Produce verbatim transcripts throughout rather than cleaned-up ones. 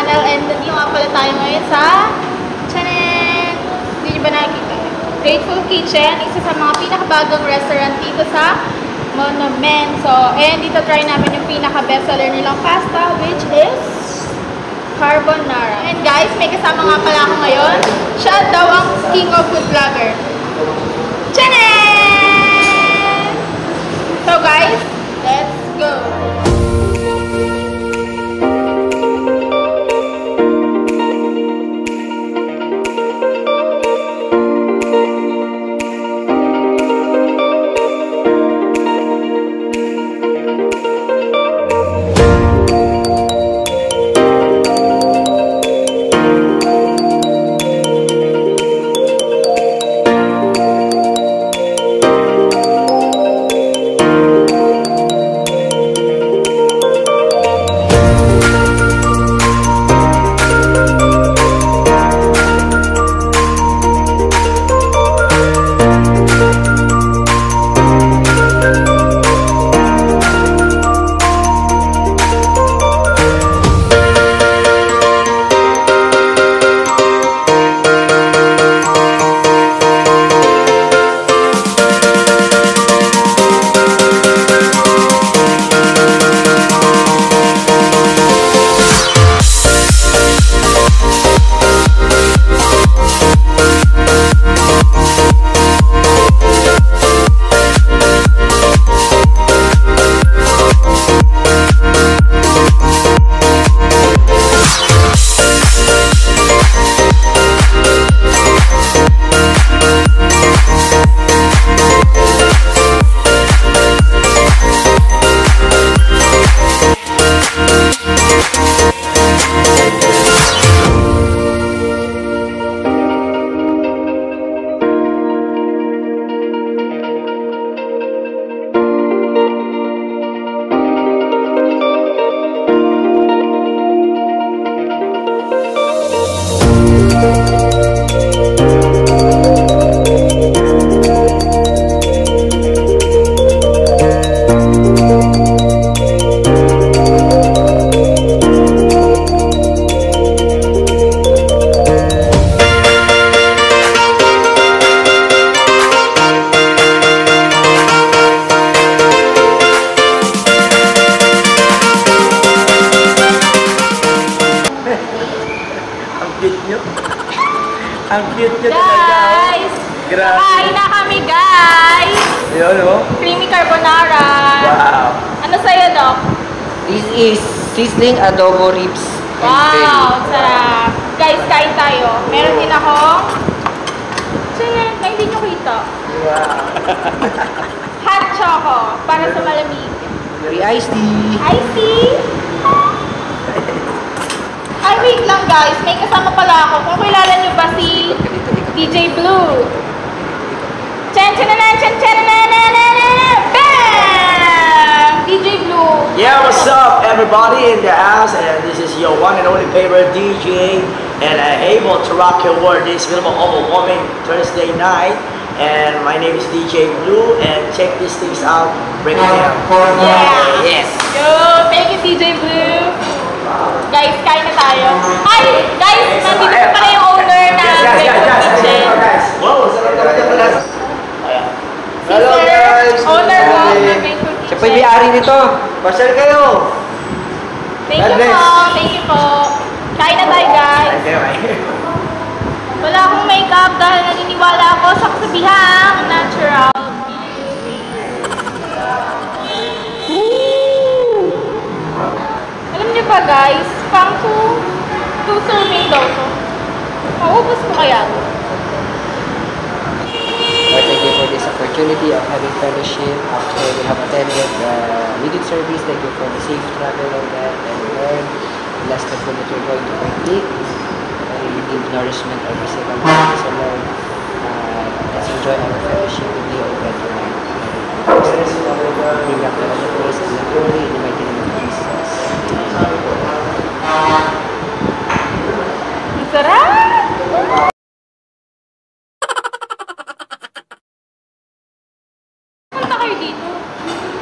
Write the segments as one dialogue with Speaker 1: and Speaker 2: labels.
Speaker 1: channel, and nandito nga pala tayo ngayon sa channel. Hindi nyo ba nakikita? Grateful Kitchen, isa sa mga pinakabagong restaurant dito sa Monument. So, and dito try namin yung pinaka-bestseller nilang pasta, which is carbonara. And guys, may kasama nga pala ako ngayon. Siya daw ang king of food vlogger. Channel! So guys, let's go!
Speaker 2: Ang cute nyo
Speaker 1: guys! Kakain na kami, guys!
Speaker 2: Ayun, oh.
Speaker 1: Creamy carbonara.
Speaker 2: Wow!
Speaker 1: Ano sa'yo, Doc?
Speaker 3: This is sizzling adobo ribs.
Speaker 1: Wow! Sarap! Guys, kain tayo. Meron din akong tiyan, na hindi nyo kita.
Speaker 2: Wow!
Speaker 1: Hot choco para sa malamig.
Speaker 3: Free iced tea.
Speaker 1: Iced tea? Ay, wait lang guys. May kasama pala ako. Kung kilala nyo ba si D J Blue? Chan chan chan chan chan bam! D J Blue.
Speaker 2: Yeah, what's up everybody in the house? And this is your one and only favorite D J. And I'm able to rock your world this film overwhelming Thursday night. And my name is D J Blue. And check these things out. Break it down.
Speaker 1: Yeah.
Speaker 2: Yes.
Speaker 1: Yo, thank you D J Blue. Guys, kain na tayo. Ay, guys, nandito pa pala yung owner na Grateful Kitchen.
Speaker 2: Wow, sarap talaga pala.
Speaker 1: Hello guys! Owner ko ng Grateful Kitchen.
Speaker 3: Siya pa yung may-ari nito.
Speaker 2: Pasal kayo.
Speaker 1: Thank you po. Thank you po. Kain na tayo, guys. Wala akong makeup dahil naniniwala ako sa kasabihang natural beauty. Alam niyo ba guys, pang two, two serving daw to. Maubos ko kaya to.
Speaker 3: Lord, thank you for this opportunity of having fellowship after we have attended the needed service. Thank you for the safe travel on that. And Lord, bless the food that we're going to partake. And we give nourishment every single day. So Lord, uh, let's enjoy our fellowship with you, O God, tonight. Bring back to the praise and the glory in the mighty name of Jesus.
Speaker 1: Ang sarap! Punta kayo dito.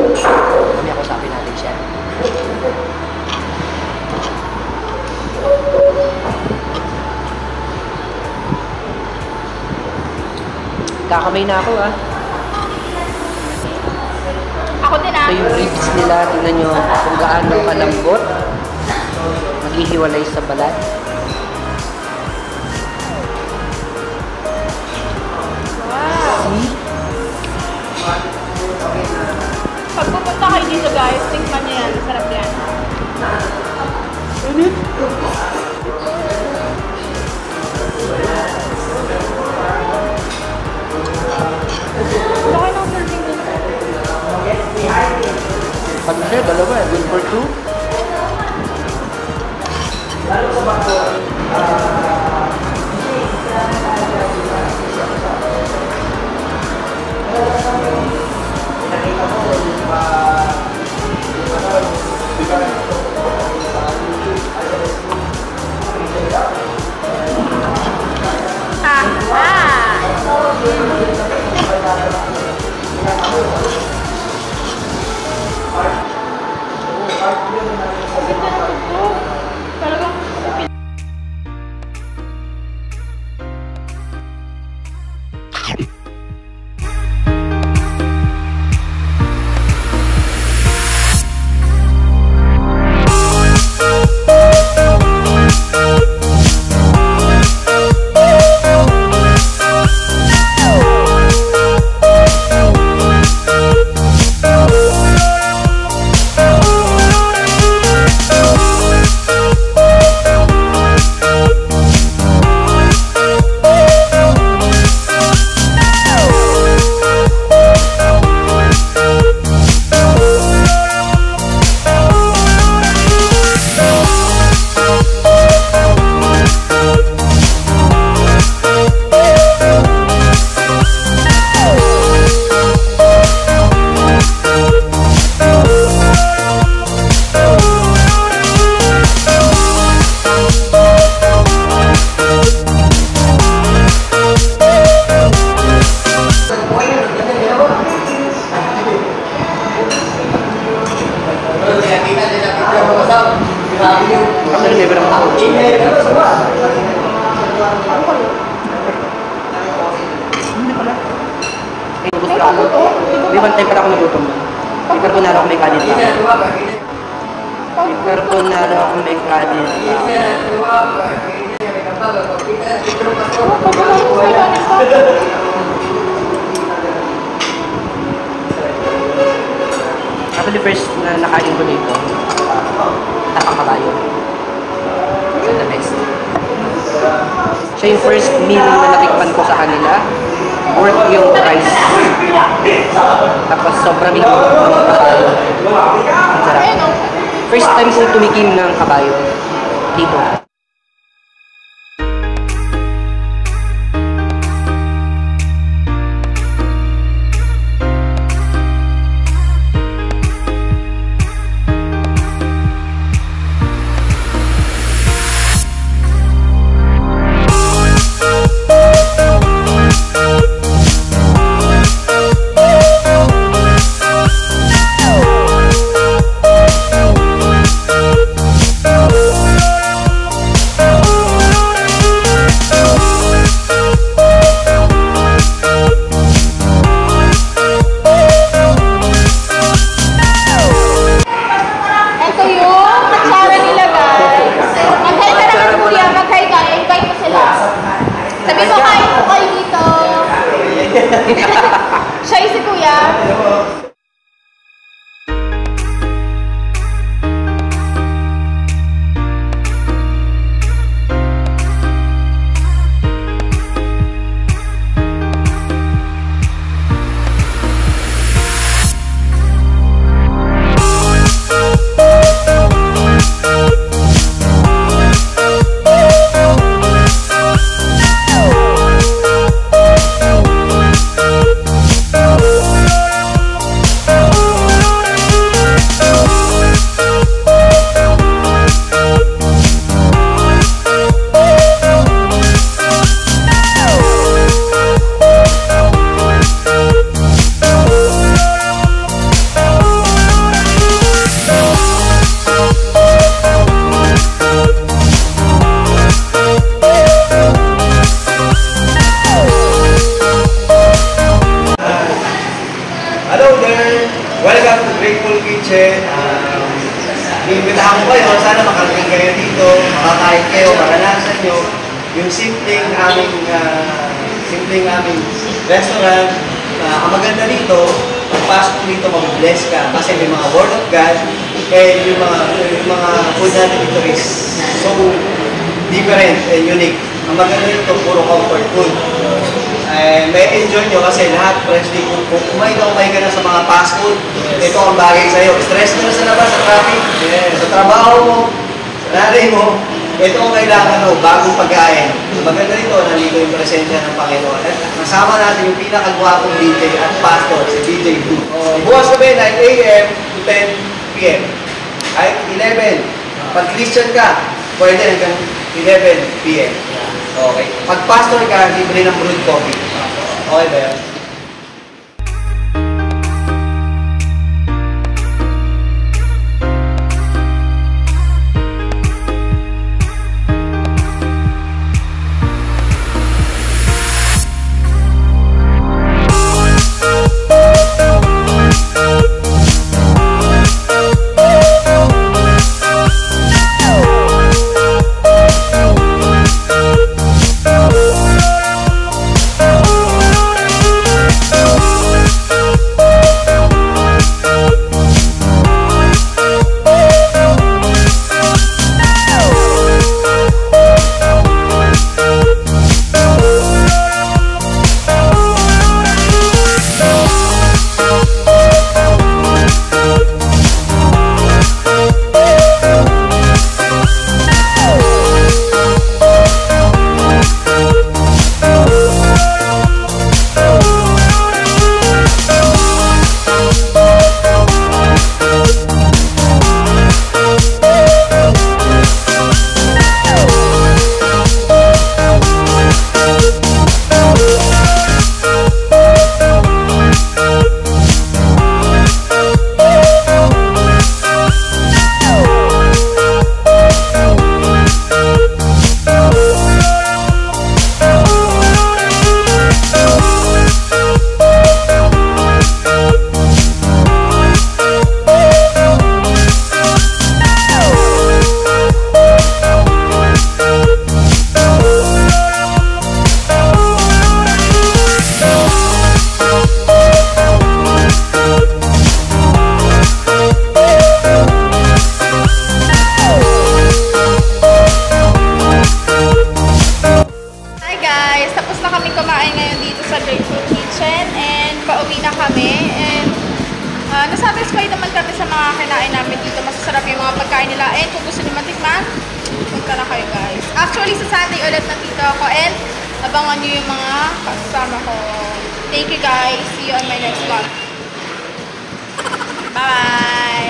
Speaker 3: Kami ako sabi natin siya. Nagkakamay na ako ah.
Speaker 1: Ako din ah.
Speaker 3: Ito yung ribs nila. Tingnan nyo kung gaano kalambot. Maghihiwalay sa balat.
Speaker 1: Wow.
Speaker 3: See?
Speaker 1: Pag pupunta kayo dito guys, tikman nyo yan. Sarap yan.
Speaker 3: Ano?
Speaker 1: Laki ng serving nito.
Speaker 3: Pag siya, dalawa eh. Good for two.
Speaker 1: Ah, ah. Talagang
Speaker 3: Actually, never ang couch. Hindi pala. Eh, gusto ako. Di one time pala ako nagutom na. May carbonara ako may kanin pa. May carbonara ako may kanin Actually, first na nakain ko dito, nakakabayo. So, the best. Siya yung first meal na natikpan ko sa kanila. Worth yung price. Tapos sobrang ikaw ng kabayo. Ang sarap. First time ko tumikim ng kabayo dito.
Speaker 4: makakain kayo, maranasan nyo yung simpleng aming, uh, simpleng aming restaurant. Uh, ang maganda dito, pagpasok dito, mag-bless ka kasi may mga word of God and yung mga, yung mga food natin dito is so different and unique. Ang maganda dito, puro comfort food. Uh, may enjoy nyo kasi lahat freshly cooked. Kung kumain ka, kumain ka na sa mga fast food, ito ang bagay sa'yo. Stress ka na sa labas, sa traffic, sa trabaho mo, sa nanay mo, ito ang kailangan mo, bagong pagkain. Maganda dito, nandito yung presensya ng Panginoon. At nasama natin yung pinakagwapong D J at pastor, si D J Blue. Bukas kami, nine A M to ten P M Ay, eleven. Pag Christian ka, pwede hanggang eleven P M Okay. Pag pastor ka, libre ng brewed coffee. Okay ba yan?
Speaker 1: Uh, nasatisfy naman kami sa mga kinain namin dito. Masasarap yung mga pagkain nila. And kung gusto nyo matikman, punta na kayo guys. Actually, sa Sunday ulit nandito ako. And abangan nyo yung mga kasama ko. Thank you guys. See you on my next vlog. Bye!